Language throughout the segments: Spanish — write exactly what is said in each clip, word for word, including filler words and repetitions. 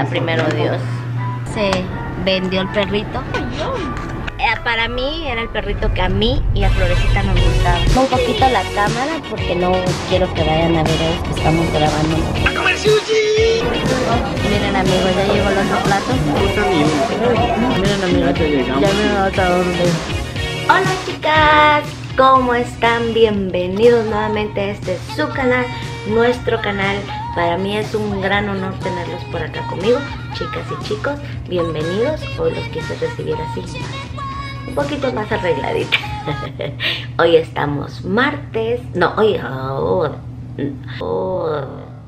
Primero Dios. Se vendió el perrito. Eh, para mí era el perrito que a mí y a Florecita nos gustaba. Un poquito la cámara porque no quiero que vayan a ver a los que estamos grabando. ¡A comer sushi! Oh, miren amigos, ya llegó el otro plato. Miren amigos, ya llegamos a dónde. Hola chicas, ¿cómo están? Bienvenidos nuevamente a este su canal, nuestro canal. Para mí es un gran honor tenerlos por acá conmigo, chicas y chicos, bienvenidos. Hoy los quise recibir así, un poquito más arregladita. Hoy estamos martes, no, hoy, oh, oh,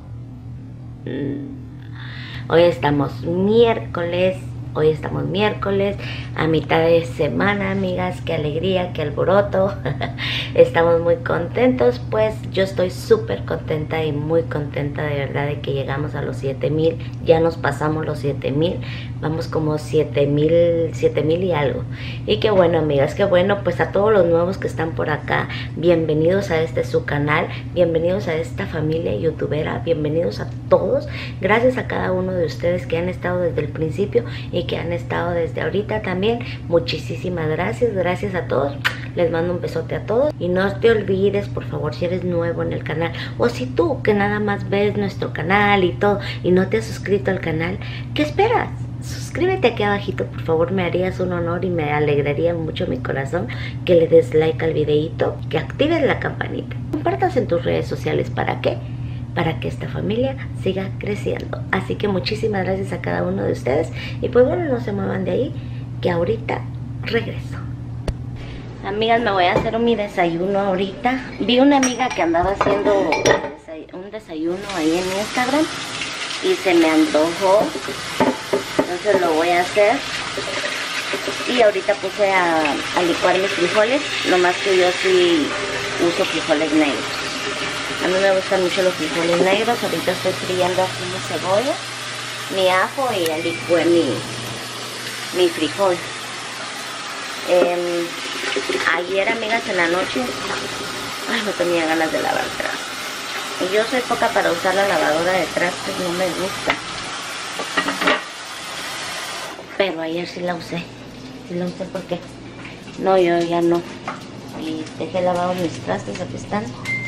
hoy estamos miércoles. Hoy estamos miércoles, a mitad de semana, amigas, qué alegría, qué alboroto. Estamos muy contentos, pues yo estoy súper contenta y muy contenta de verdad de que llegamos a los siete mil. Ya nos pasamos los siete mil, vamos como siete mil, siete mil y algo. Y qué bueno, amigas, qué bueno, pues a todos los nuevos que están por acá, bienvenidos a este su canal, bienvenidos a esta familia youtubera, bienvenidos a todos. Gracias a cada uno de ustedes que han estado desde el principio y que han estado desde ahorita también. Muchísimas gracias, gracias a todos. Les mando un besote a todos. Y no te olvides, por favor, si eres nuevo en el canal, o si tú que nada más ves nuestro canal y todo y no te has suscrito al canal, ¿qué esperas? Suscríbete aquí abajito, por favor, me harías un honor y me alegraría mucho mi corazón que le des like al videito, que actives la campanita, compartas en tus redes sociales. ¿Para qué? Para que esta familia siga creciendo. Así que muchísimas gracias a cada uno de ustedes. Y pues bueno, no se muevan de ahí, que ahorita regreso. Amigas, me voy a hacer mi desayuno ahorita. Vi una amiga que andaba haciendo un desayuno ahí en Instagram y se me antojó. Entonces lo voy a hacer. Y ahorita puse a, a licuar mis frijoles. Nomás que yo sí uso frijoles negros. A mí me gustan mucho los frijoles negros. Ahorita estoy friendo aquí mi cebolla, mi ajo y ya licué mi, mi frijol. Eh, ayer, amigas, en la noche, ay, no tenía ganas de lavar trastes. Y yo soy poca para usar la lavadora de trastes, no me gusta. Pero ayer sí la usé. Sí la usé porque no, yo ya no. Y dejé lavados mis trastes, aquí están.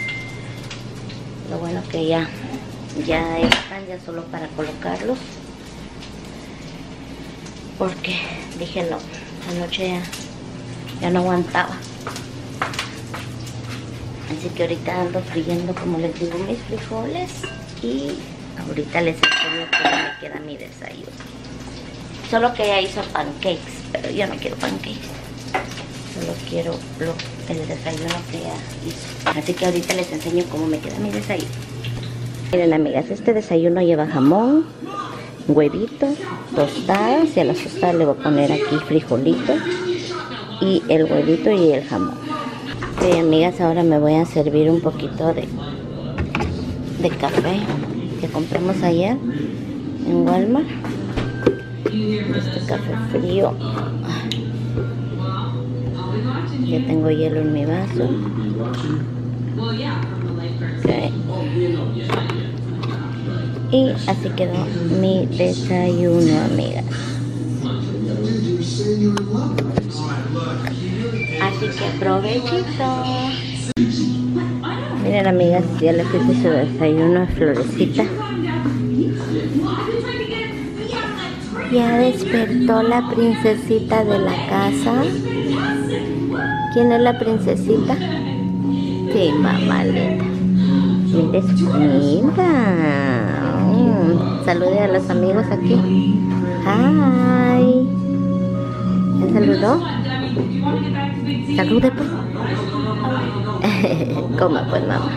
Lo bueno que ya, ya están, ya solo para colocarlos. Porque dije no, anoche ya, ya no aguantaba. Así que ahorita ando friendo, como les digo, mis frijoles. Y ahorita les enseño cómo me queda mi desayuno. Solo que ella hizo pancakes, pero yo no quiero pancakes. Solo quiero lo, el desayuno que ella hizo. Así que ahorita les enseño cómo me queda mi desayuno. Miren, amigas, este desayuno lleva jamón, huevito, tostadas. Y a las tostadas le voy a poner aquí frijolito y el huevito y el jamón. Ok, amigas, ahora me voy a servir un poquito de, de café que compramos ayer en Walmart. Este café frío. Ya tengo hielo en mi vaso. Okay. Y así quedó mi desayuno, amigas. Así que provechito. Miren, amigas, ya le puse su desayuno a Florecita. Ya despertó la princesita de la casa. ¿Quién es la princesita? Sí, mamá linda. Mire su comida. Mm. Salude a los amigos aquí. Hi. ¿Ya saludó? Salude pues. Coma pues, mamá.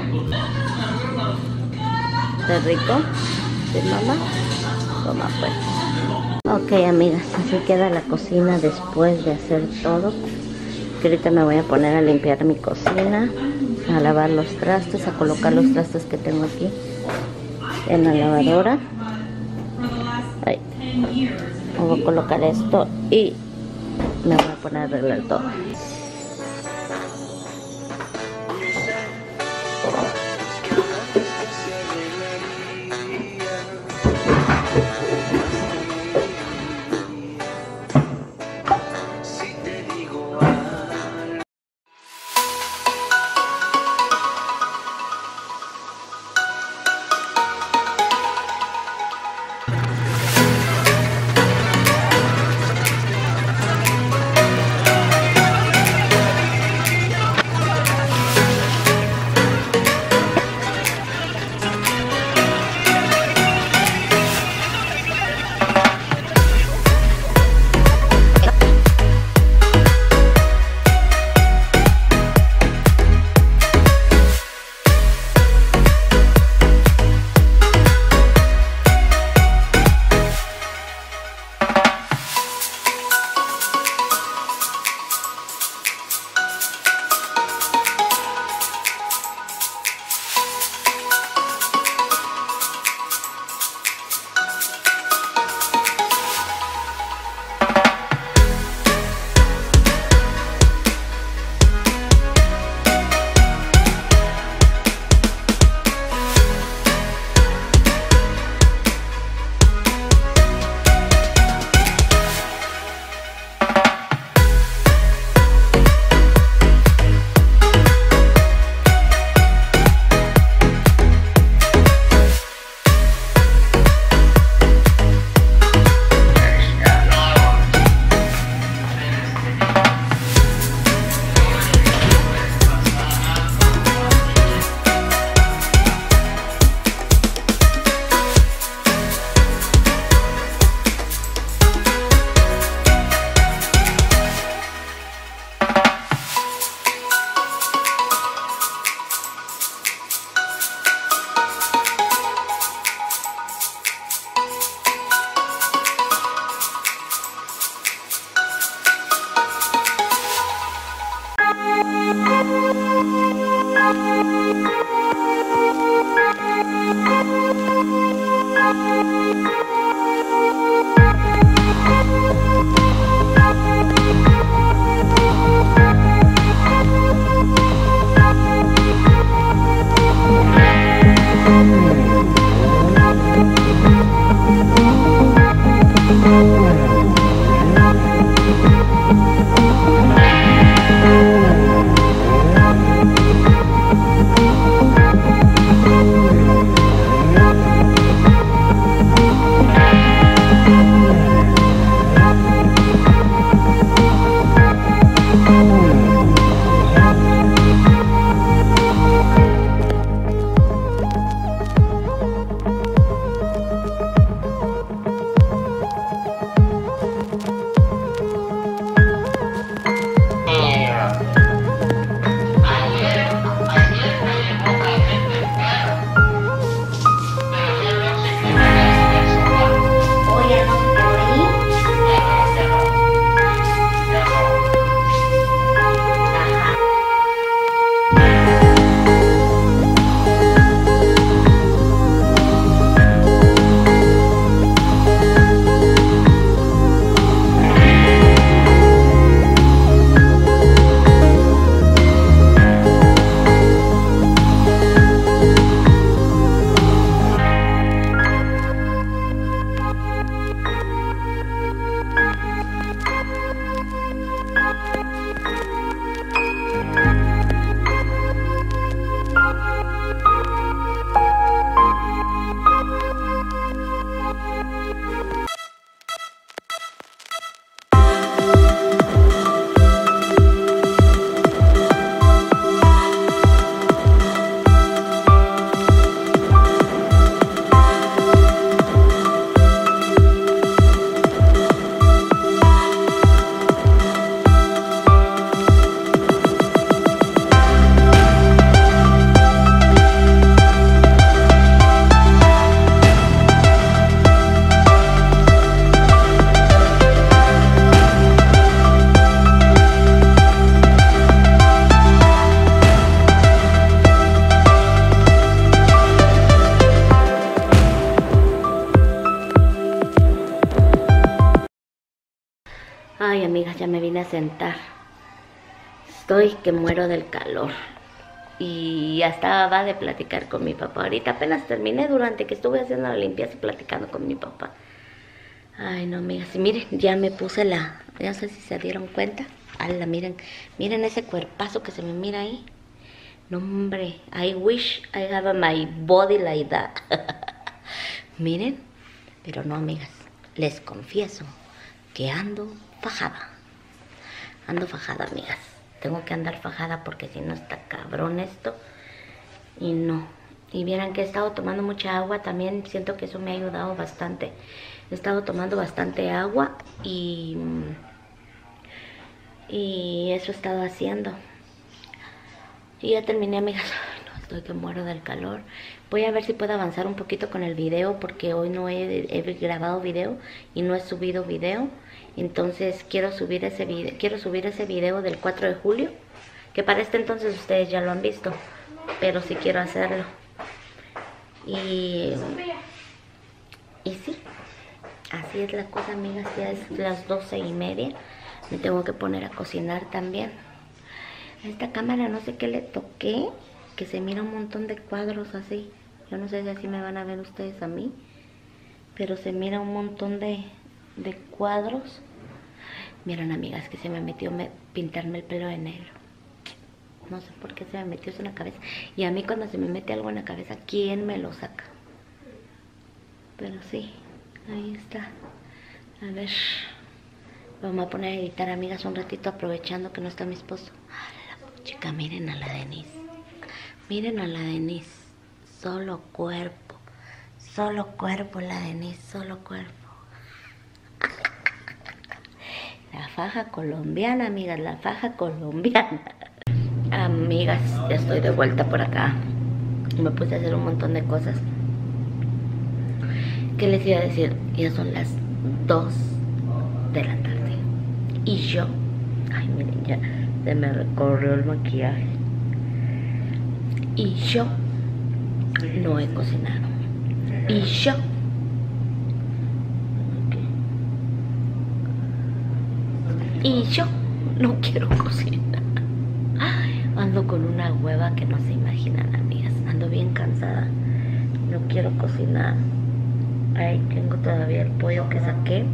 ¿Está rico? ¿Sí, mamá? Coma pues. Ok, amigas, así queda la cocina después de hacer todo. Que ahorita me voy a poner a limpiar mi cocina, a lavar los trastes, a colocar los trastes que tengo aquí en la lavadora. Ahí. Voy a colocar esto y me voy a poner a arreglar todo. Ay, amigas, ya me vine a sentar. Estoy que muero del calor. Y ya estaba de platicar con mi papá. Ahorita apenas terminé durante que estuve haciendo la limpieza platicando con mi papá. Ay, no, amigas. Y miren, ya me puse la... No sé si se dieron cuenta. Ala, miren. Miren ese cuerpazo que se me mira ahí. No, hombre. I wish I have my body like that. Miren. Pero no, amigas. Les confieso que ando fajada. Ando fajada, amigas. Tengo que andar fajada porque si no está cabrón esto. Y no. Y vieran que he estado tomando mucha agua. También siento que eso me ha ayudado bastante. He estado tomando bastante agua. Y... Y eso he estado haciendo. Y ya terminé, amigas. Ay, no, estoy que muero del calor. Voy a ver si puedo avanzar un poquito con el video. Porque hoy no he, he grabado video. Y no he subido video. Entonces quiero subir ese video, quiero subir ese video del cuatro de julio, que para este entonces ustedes ya lo han visto, pero sí quiero hacerlo. Y, y sí, así es la cosa, amigas. Ya es las doce y media. Me tengo que poner a cocinar también. A esta cámara no sé qué le toqué, que se mira un montón de cuadros así. Yo no sé si así me van a ver ustedes a mí, pero se mira un montón de... de cuadros. Miren, amigas, que se me metió me, pintarme el pelo de negro. No sé por qué se me metió eso en la cabeza. Y a mí cuando se me mete algo en la cabeza, ¿quién me lo saca? Pero sí, ahí está. A ver, vamos a poner a editar, amigas, un ratito, aprovechando que no está mi esposo. A la chica, miren a la Denise. Miren a la Denise. Solo cuerpo. Solo cuerpo la Denise, solo cuerpo. La faja colombiana, amigas, la faja colombiana. Amigas, ya estoy de vuelta por acá. Me puse a hacer un montón de cosas. ¿Qué les iba a decir? Ya son las dos de la tarde. Y yo, ay, miren, ya se me recorrió el maquillaje. Y yo no he cocinado. Y yo Y yo no quiero cocinar. Ay, ando con una hueva que no se imaginan, amigas. Ando bien cansada. No quiero cocinar. Ahí tengo todavía el pollo que saqué.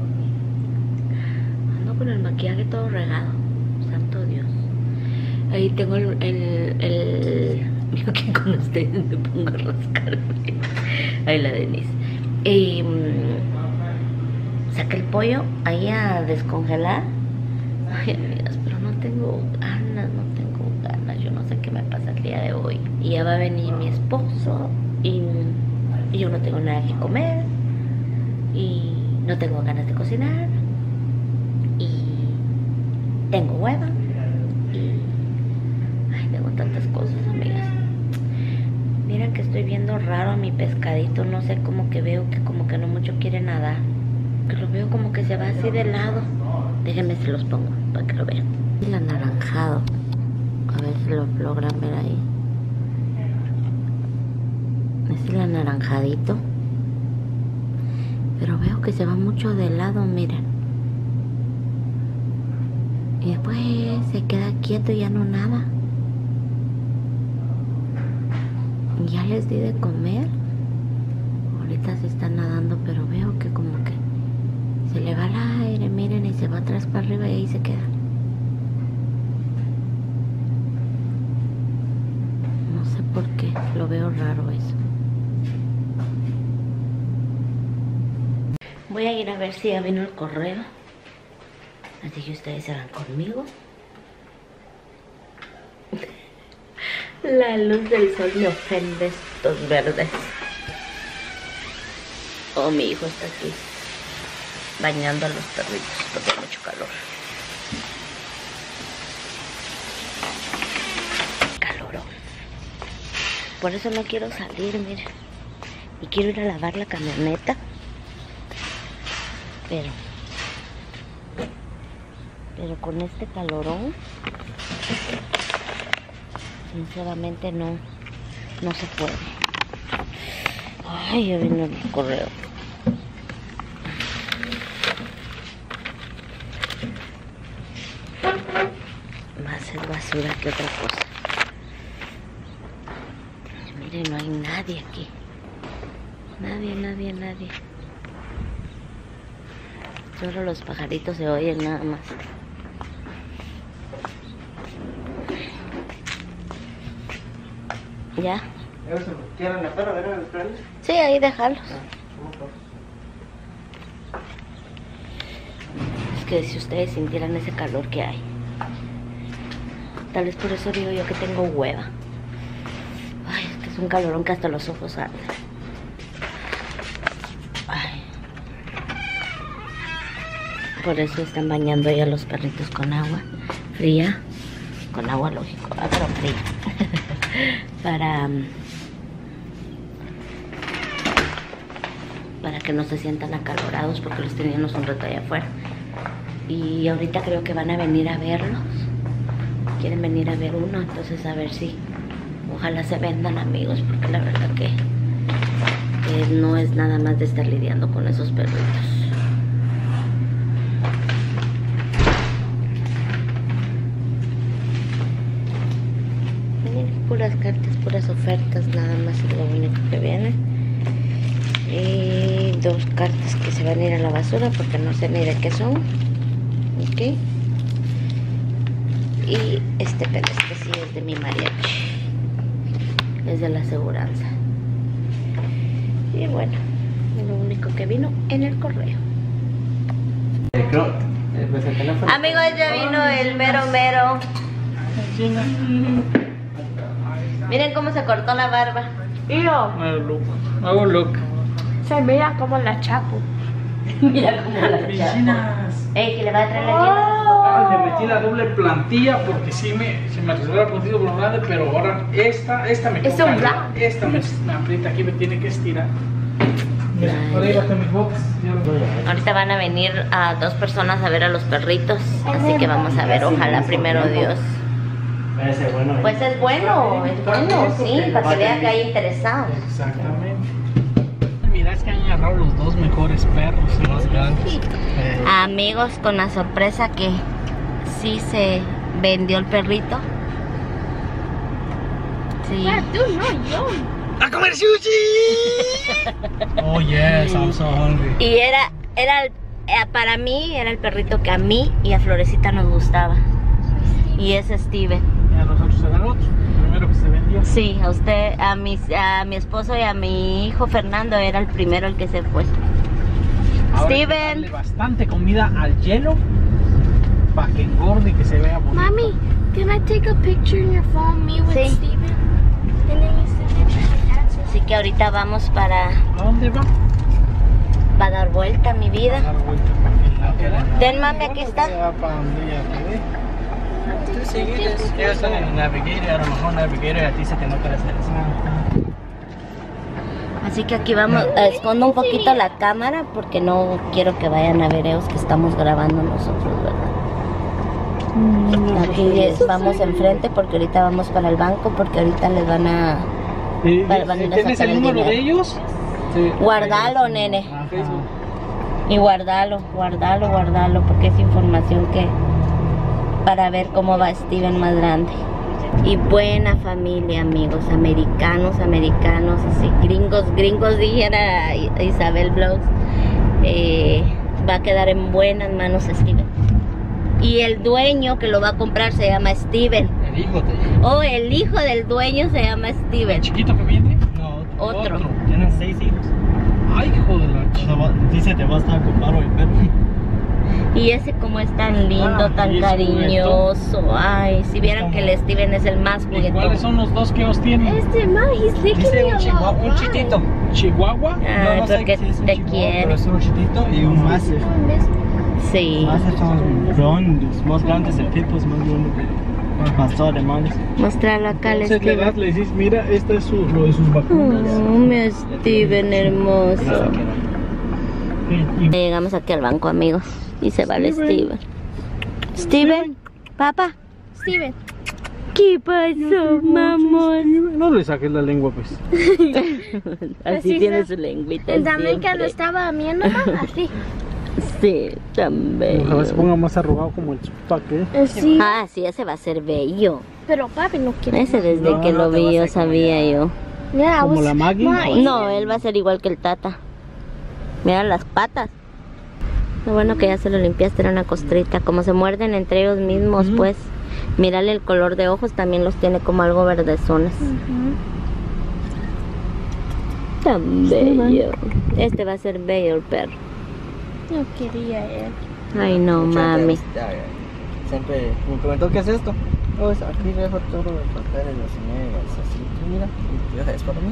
Ando con el maquillaje todo regado. Santo Dios. Ahí tengo el... el, el... Yo que con ustedes me pongo a rascarme. Ahí la Denise. Y... Um, saqué el pollo ahí a descongelar. Ay, amigas, pero no tengo ganas, no tengo ganas. Yo no sé qué me pasa el día de hoy. Y ya va a venir mi esposo y, y yo no tengo nada que comer. Y no tengo ganas de cocinar. Y tengo hueva. Y... ay, tengo tantas cosas, amigas. Miren que estoy viendo raro a mi pescadito. No sé, como que veo que como que no mucho quiere nadar. Que lo veo como que se va así de lado. Déjenme se los pongo para que lo vean. El anaranjado. A ver si lo logran ver ahí. Es el anaranjadito. Pero veo que se va mucho de lado, miren. Y después se queda quieto y ya no nada. Ya les di de comer. Ahorita se está nadando, pero veo que como que se le va el aire, miren, y se va atrás para arriba y ahí se queda. No sé por qué, lo veo raro eso. Voy a ir a ver si ya vino el correo. Así que ustedes se van conmigo. La luz del sol me ofende estos verdes. Oh, mi hijo está aquí bañando a los perritos porque hay mucho calor. Calorón. Por eso no quiero salir, miren. Y quiero ir a lavar la camioneta. Pero Pero con este calorón, sinceramente no No se puede. Ay, ya vino el correo. basura que otra cosa. Miren, no hay nadie aquí. Nadie, nadie, nadie. Solo los pajaritos se oyen nada más. ¿Ya? ¿Quieren la perra, verdad? Sí, ahí déjalos. Es que si ustedes sintieran ese calor que hay. Tal vez por eso digo yo que tengo hueva. Ay, es que es un calorón que hasta los ojos arden. Ay. Por eso están bañando ya los perritos con agua fría. Con agua, lógico, ah, pero fría. Para... para que no se sientan acalorados porque los teníamos un rato allá afuera. Y ahorita creo que van a venir a verlos. Quieren venir a ver uno, entonces a ver si ojalá se vendan, amigos, porque la verdad que, que no es nada más de estar lidiando con esos perritos. Miren, puras cartas, puras ofertas, nada más es lo único que viene. Y dos cartas que se van a ir a la basura porque no sé ni de qué son. Ok. Y este pelo, este sí es de mi mariachi. Es de la aseguranza. Y bueno, es lo único que vino en el correo. Amigos, ya vino el mero mero. Miren cómo se cortó la barba. Yo, Hago look. Hago look. se mira como la Chapo. Mira cómo la Vecinas. Ey, que le va a traer la llena. Ah, le metí la doble plantilla porque sí me, se me resolvió el puntito por grande, pero ahora esta, esta me Es toca, un blanco. esta me, me aprieta aquí, me tiene que estirar. Mira, Ay. ahora iba con mis botas. Ahorita van a venir a dos personas a ver a los perritos. Así que vamos a ver, ojalá primero Dios. Ese bueno. Pues es bueno, es bueno, sí, para que vean que hay interesados. Exactamente. Mira, es que han agarrado los dos mejores perros, los grandes. Eh, Amigos, con la sorpresa que sí se vendió el perrito. Sí. Ah, tú no, yo. ¡A comer sushi! Oh yes, I'm so hungry. Y era, era el- eh, para mí, era el perrito que a mí y a Florecita nos gustaba. Y es Steven. Y a nosotros era el otro, el primero que se vendió. Sí, a usted, a mi, a mi esposo y a mi hijo Fernando era el primero el que se fue. Ahora hay que Steven. darle bastante comida al hielo para que engorde y que se vea bonito. Mami, can I take a picture in your phone, me with Sí. Steven? And then you send it to my dad's. Así que ahorita vamos para, ¿A dónde va? para dar vuelta, mi A vida. dar vuelta para que la quede. Ten, mami, aquí está. Ya para donde ella quede. Tú sigues. Ellos están en el Navigator, a lo mejor Navigator a ti se te nota la selección. Así que aquí vamos, eh, escondo un poquito la cámara porque no quiero que vayan a ver ellos que estamos grabando nosotros, ¿verdad? Aquí es- vamos enfrente porque ahorita vamos para el banco porque ahorita les van a... ¿Y- Para- van a ir a ¿Tienes sacar el el número de dinero. ellos? Sí. Guardalo, nene. Ah, Facebook. Y guardalo, guardalo, guardalo porque es información que... para ver cómo va Steven más grande. Y buena familia, amigos, americanos, americanos, así, gringos, gringos, dijera Isabel Blogs. Eh, va a quedar en buenas manos Steven. Y el dueño que lo va a comprar se llama Steven. El hijo te digo. Oh, el hijo del dueño se llama Steven. ¿El chiquito que viene? No, Otro. Tienen seis hijos. Ay, hijo de la O chica. sea, va- dice te va a estar ocupado el perro. Y ese como es tan lindo, Ah, tan y es cariñoso. Ay, si vieran que el Steven es el más ¿Y juguetón. cuáles son los dos que ellos tienen? Este man, he's licking Dice me un a chihuahua, lot. un chitito. ¿Chihuahua? Ay, no sé porque si es un te chihuahua, quiere. pero es un chitito y un máster. Sí. Máster son grandes, más grandes de tipos, más grandes de pastor alemanes. Mostrarlo acá al Entonces le Steven. das, le dices, mira, esta es su, lo de sus vacunas. Oh, mi Steven hermoso. Y- y- Llegamos aquí al banco, amigos. Y se va el Steven. Steven. Steven, papá. Steven. ¿Qué pasó, mamón? No le saques la lengua, pues. Así Así tiene se- su lengüita El Dominicano siempre. estaba viendo, así. Sí, tan bello. Ojalá se ponga más arrugado como el Tupac, ¿eh? Eh, sí, Ah, sí, ese va a ser bello. pero papi no quiere. Ese desde No, que no lo te va a vi yo hacer como sabía ya. yo. Yeah, I Como was- la Maggie. My- No, él va a ser igual que el Tata. Mira las patas. Lo bueno que ya se lo limpiaste, era una costrita. Como se muerden entre ellos mismos, Ujú. pues. Mírale el color de ojos, también los tiene como algo verdezones. Ujú. Tan bello. Este va a ser bello el perro. No quería él. Ay no, mami. Ya, ya. Siempre me comentó qué es esto. Oh, es aquí dejo todo el papel y los señores así. Mira, y es para mí.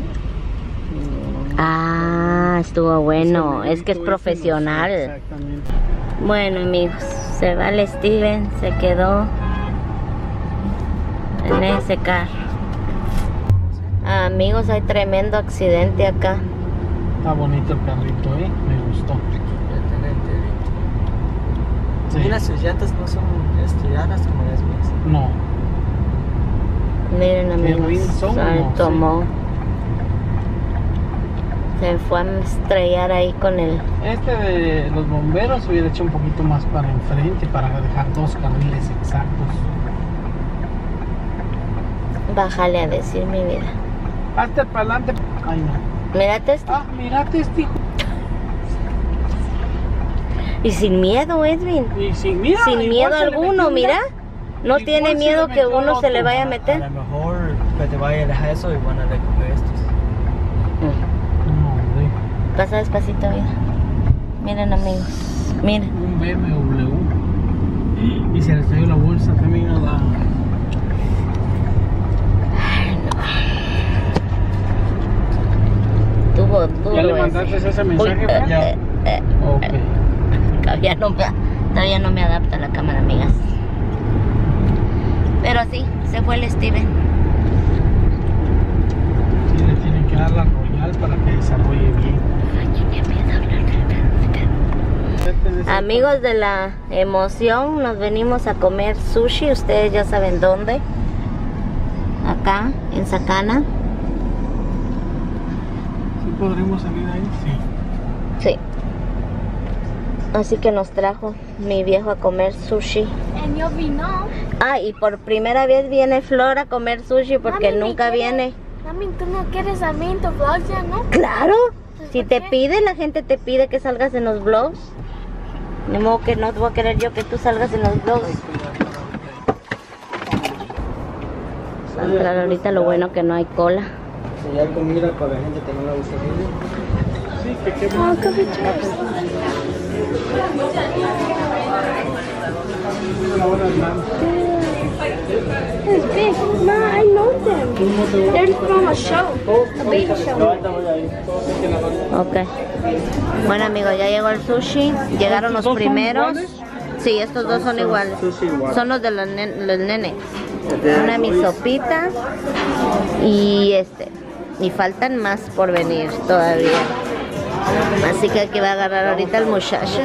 Ah, estuvo bueno. Es que es profesional. Exactamente. Bueno, amigos, se va el Steven, se quedó en ese carro. Amigos, hay tremendo accidente acá. Está bonito el carrito, ¿eh? Me gustó. Sí. Mira, sus llantas no son estiradas como las mías. No. Miren, amigos, Wilson, se no, tomó. Se fue a estrellar ahí con el... Este de los bomberos hubiera hecho un poquito más para enfrente para dejar dos carriles exactos. Bájale a decir mi vida. Hazte para adelante. Ay, no. Mírate este. Ah, mírate este hijo. Y sin miedo, Edwin. Y sin, mira, Sin igual miedo se le alguno, metió, mira. No Igual tiene se miedo le que metió uno al se le otro. vaya a A meter. lo mejor que te vaya a dejar eso y van a recoger estos. Mm. No, hombre. Pasa despacito, vida. Miren, amigos. Miren. Un B M W. Y se le cayó la bolsa también a la... Tuvo duro ¿Ya le ese. mandaste ese Uy, mensaje? eh, Ya. eh, eh, Ok. todavía, no me, todavía no me adapta la cámara, amigas. Pero sí, se fue el Steven. Sí, le tienen que dar la royal para que desarrolle bien. Amigos de la emoción, nos venimos a comer sushi. Ustedes ya saben dónde. Acá, en Sacana. ¿Sí podremos salir ahí? Sí. Sí. Así que nos trajo mi viejo a comer sushi. And yo vino. Ah, y por primera vez viene Flor a comer sushi porque Mami, ¿me nunca quieres? viene. Mami, tú no quieres a mí en tu vlog ya, ¿no? Claro. Si ¿por te qué? pide, la gente te pide que salgas en los vlogs. Ni modo que no voy a querer yo que tú salgas en los vlogs. Va a entrar ahorita, lo bueno que no hay cola. Si hay comida para la gente que no le gusta salir. Sí, que qué Oh, coffee chips. It's big. No, I know them. They're from a show. A baby show. Ok. Bueno, amigos, ya llegó el sushi. Llegaron los ¿Estos dos son primeros. iguales? Sí, estos dos son iguales. Sushi igual. Son los de los, nen- los nenes. Una mi sopita y este. Y faltan más por venir todavía. Así que aquí va a agarrar ahorita el muchacho.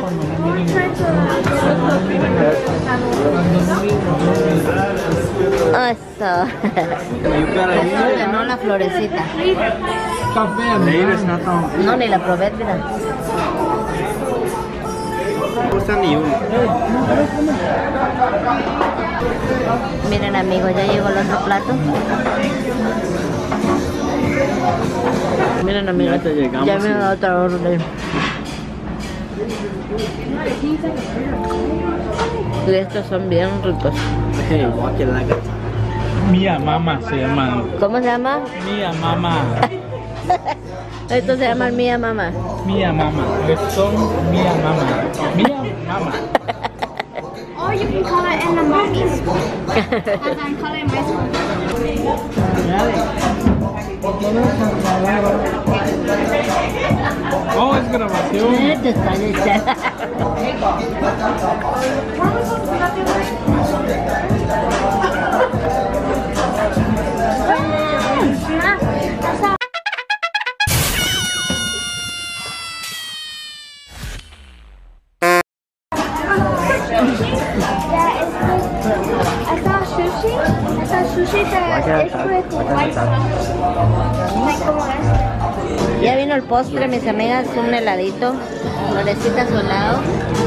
Eso. No, la florecita. Está fea, ¿no? No, ni la probé, mira. No gusta ni uno. Miren, amigos, ya llegó el otro plato. Miren, amigos, Ya te llegamos ya me y- da otra orden. Y estos son bien ricos. Hey, walk it like it. Mía Mama se llama. ¿Cómo se llama? Mía Mama. Estos se llaman Mía Mama. Mía Mama. Son Mía Mama. Mía Mama. Or you can call it in the mommies. As I'm calling my school. Oh, es grabación. Esto está hecha. Yeah, it's good. I saw sushi. I saw sushi that it's with white sauce. Like como esto. Ya vino el postre, mis amigas, un heladito, florecita a su lado.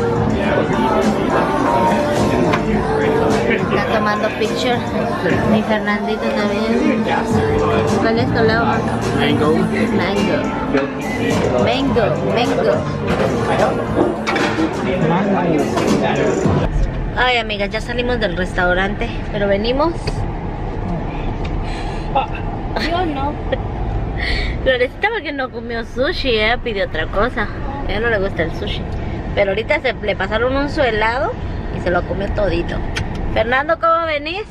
tomando picture. Mi Fernandito también. ¿Cuál es tu lado? Mango. Mango. Mango, mango. Ay, amigas, ya salimos del restaurante, pero venimos. Yo no. Florecita porque no comió sushi, ella pidió otra cosa. A ella no le gusta el sushi. Pero ahorita se le pasaron un su helado y se lo comió todito. Fernando, ¿cómo venís?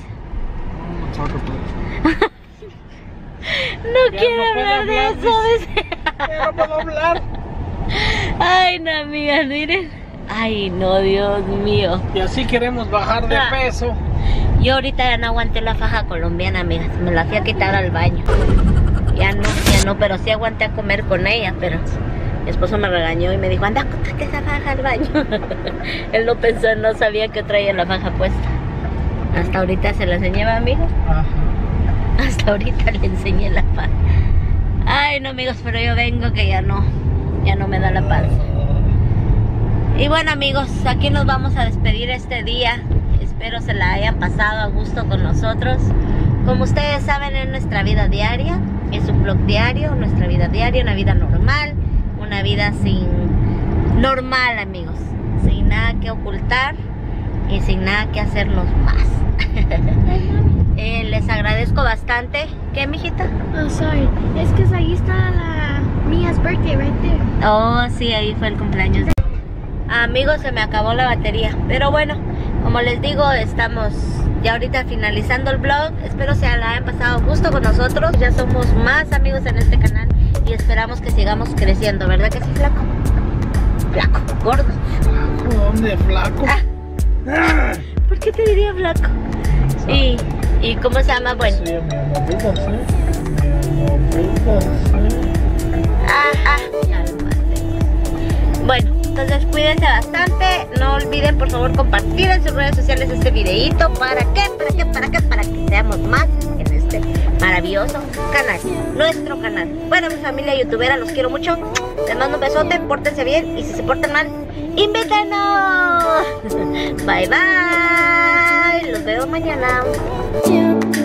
No quiero hablar de eso. No puedo hablar. Ay, no, amigas, miren. Ay, no, Dios mío. Y así queremos bajar de peso. Yo ahorita ya no aguanté la faja colombiana, amigas. Me la fui a quitar al baño. Ya no, ya no, pero sí aguanté a comer con ella, pero mi esposo me regañó y me dijo, anda, quítate esa faja al baño. Él no pensó, no sabía que traía la faja puesta. Hasta ahorita se la enseñé, amigo. Ajá. Hasta ahorita le enseñé la faja. Ay, no, amigos, pero yo vengo que ya no, ya no me da la panza. Y bueno, amigos, aquí nos vamos a despedir este día. Espero se la hayan pasado a gusto con nosotros. Como ustedes saben, es nuestra vida diaria. Es un vlog diario, nuestra vida diaria, una vida normal. Una vida sin... normal, amigos. Sin nada que ocultar y sin nada que hacernos más. eh, les agradezco bastante. ¿Qué, mijita? Oh, sorry. Es que ahí está la Mia's birthday right there. Oh, sí, ahí fue el cumpleaños. Amigos, se me acabó la batería. Pero bueno, como les digo, estamos ya ahorita finalizando el vlog. Espero se la hayan pasado a gusto con nosotros. Ya somos más amigos en este canal y esperamos que sigamos creciendo, ¿verdad que sí, flaco? Flaco, gordo. ¿Dónde, flaco? Ah, ¿por qué te diría flaco? Y, y ¿cómo se llama? Bueno. Sí, mi amorita, sí. Mi amorita, sí. Ah, ah, ya lo pasé. Bueno, entonces cuídense bastante. No olviden, por favor, compartir en sus redes sociales este videito. ¿Para qué? ¿Para qué? ¿Para qué? Para que seamos más en este maravilloso canal, nuestro canal. Bueno, mi familia youtubera, los quiero mucho. Les mando un besote, pórtense bien. Y si se portan mal, invítenos. Bye, bye. Los veo mañana.